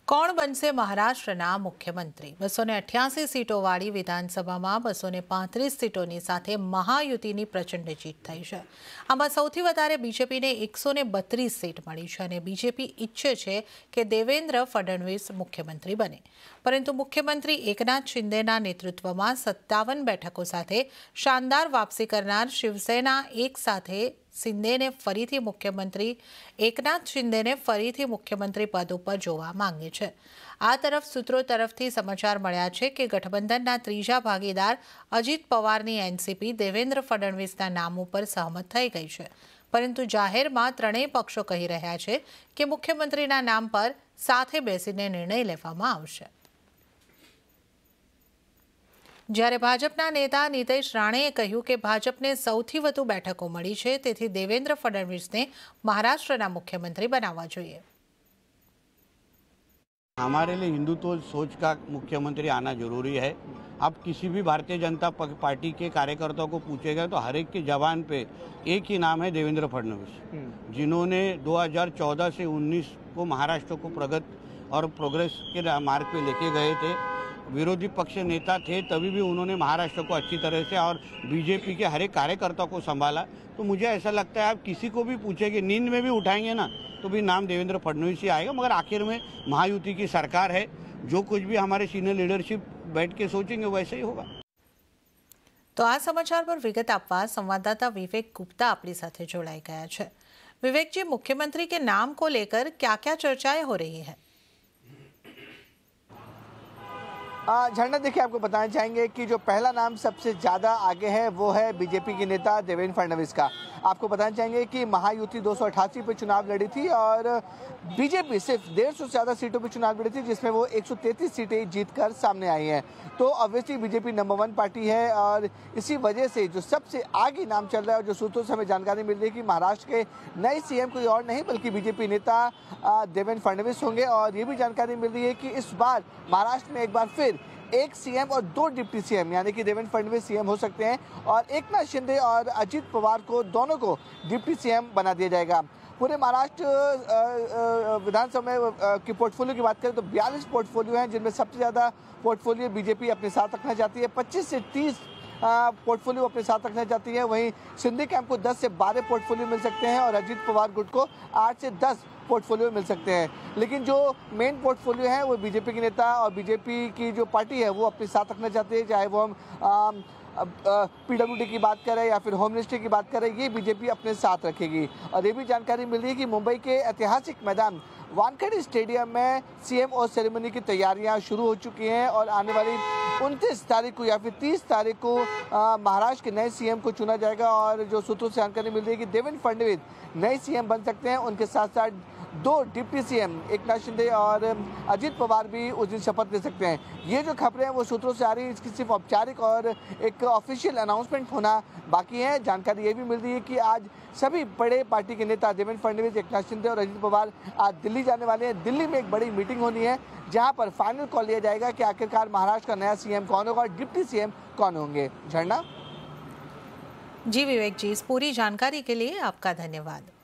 કોણ બનશે મહારાષ્ટ્રના મુખ્યમંત્રી? 288 સીટોવાળી વિધાનસભામાં 235 સીટોની સાથે મહાયુતિની પ્રચંડ જીત થઈ છે. આમાં સૌથી વધારે બીજેપીને 132 સીટ મળી છે અને બીજેપી ઈચ્છે છે કે દેવેન્દ્ર ફડણવીસ મુખ્યમંત્રી બને. પરંતુ મુખ્યમંત્રી એકનાથ શિંદેના નેતૃત્વમાં 57 બેઠકો સાથે શાનદાર વાપસી કરનાર શિવસેના એક સાથે શિંદેને ફરીથી મુખ્યમંત્રી પદ ઉપર જોવા માંગે છે. આ તરફ સૂત્રો તરફથી સમાચાર મળ્યા છે કે ગઠબંધનના ત્રીજા ભાગીદાર અજીત પવારની એનસીપી દેવેન્દ્ર ફડણવીસના નામ ઉપર સહમત થઈ ગઈ છે. પરંતુ જાહેરમાં ત્રણેય પક્ષો કહી રહ્યા છે કે મુખ્યમંત્રીના નામ પર સાથે બેસીને નિર્ણય લેવામાં આવશે. જ્યારે ભાજપના નેતા નીતેશ રાણેએ કહ્યું કે ભાજપને સૌથી વધુ બેઠકો મળી છે, તેથી દેવેન્દ્ર ફડણવીસને महाराष्ट्र मुख्यमंत्री बनावा चाहिए. हमारे लिए हिंदुत्व सोच का मुख्यमंत्री आना जरूरी है. आप किसी भी भारतीय जनता पार्टी के कार्यकर्ताओं को पूछेगा तो हर एक की जबान पे एक ही नाम है, देवेंद्र फडणवीस, जिन्होंने 2014 से 19 को महाराष्ट्र को प्रगति और प्रोग्रेस के मार्ग पे लेके गए थे. विरोधी पक्ष नेता थे तभी भी उन्होंने महाराष्ट्र को अच्छी तरह से और बीजेपी के हर एक कार्यकर्ता को संभाला. तो मुझे ऐसा लगता है आप किसी को भी पूछेंगे, नींद में भी उठाएंगे ना, तो भी नाम देवेंद्र फडणवीस ही आएगा. मगर आखिर में महायुति की सरकार है, जो कुछ भी हमारे सीनियर लीडरशिप बैठ के सोचेंगे वैसे ही होगा. तो आ समाचार पर विगत आपवा संवाददाता विवेक गुप्ता अपनी साथे जोड़ाई गया है. विवेक जी, मुख्यमंत्री के नाम को लेकर क्या क्या चर्चाएं हो रही है? झरना, देखिए, आपको बताना चाहेंगे कि जो पहला नाम सबसे ज़्यादा आगे है वो है बीजेपी के नेता देवेंद्र फडणवीस का. आपको बताना चाहेंगे कि महायुति 288 पे चुनाव लड़ी थी और बीजेपी सिर्फ 150 से ज़्यादा सीटों पे चुनाव लड़ी थी, जिसमें वो 133 सीटें जीतकर सामने आई हैं. तो ऑब्वियसली बीजेपी नंबर 1 पार्टी है और इसी वजह से जो सबसे आगे नाम चल रहा है और जो सूत्रों से हमें जानकारी मिल रही है कि महाराष्ट्र के नए सीएम कोई और नहीं बल्कि बीजेपी नेता देवेंद्र फडणवीस होंगे. और ये भी जानकारी मिल रही है कि इस बार महाराष्ट्र में एक बार फिर एक सीएम और 2 डिप्टी सीएम यानी कि देवेंद्र फडणवीस सीएम हो सकते हैं और एकनाथ शिंदे और अजीत पवार को दोनों को डिप्टी सीएम बना दिया जाएगा. पूरे महाराष्ट्र विधानसभा की पोर्टफोलियो की बात करें तो 42 पोर्टफोलियो हैं, जिनमें सबसे ज़्यादा पोर्टफोलियो बीजेपी अपने साथ रखना चाहती है. 25 से 30 पोर्टफोलियो अपने साथ रखना चाहती है. वहीं शिंदे कैंप को 10 से 12 पोर्टफोलियो मिल सकते हैं और अजीत पवार गुट को 8 से 10 पोर्टफोलियो मिल सकते हैं. लेकिन जो मेन पोर्टफोलियो है वो बीजेपी के नेता और बीजेपी की जो पार्टी है वो अपने साथ रखना चाहते हैं. चाहे वो हम पीडब्ल्यूडी की बात करें या फिर होम मिनिस्ट्री की बात करें, ये बीजेपी अपने साथ रखेगी. और ये भी जानकारी मिल रही है कि मुंबई के ऐतिहासिक मैदान वानखेड़े स्टेडियम में सीएमओ सेरेमनी की तैयारियां शुरू हो चुकी हैं और आने वाली 29 तारीख को या फिर 30 तारीख को महाराष्ट्र के नए सीएम को चुना जाएगा. और जो सूत्रों से जानकारी मिल रही है कि देवेंद्र फडणवीस नए सीएम बन सकते हैं. उनके साथ साथ 2 डिप्टी सीएम एकनाथ शिंदे और अजीत पवार भी उस दिन शपथ ले सकते हैं. ये जो खबरें हैं वो सूत्रों से आ रही है, इसकी सिर्फ औपचारिक और एक ऑफिशियल अनाउंसमेंट होना बाकी है. जानकारी ये भी मिल रही है कि आज सभी बड़े पार्टी के नेता देवेंद्र फडणवीस, एकनाथ शिंदे और अजीत पवार आज दिल्ली जाने वाले हैं. दिल्ली में एक बड़ी मीटिंग होनी है जहां पर फाइनल कॉल लिया जाएगा कि आखिरकार महाराष्ट्र का नया सीएम कौन होगा और डिप्टी सीएम कौन होंगे. झरना जी, विवेक जी, इस पूरी जानकारी के लिए आपका धन्यवाद.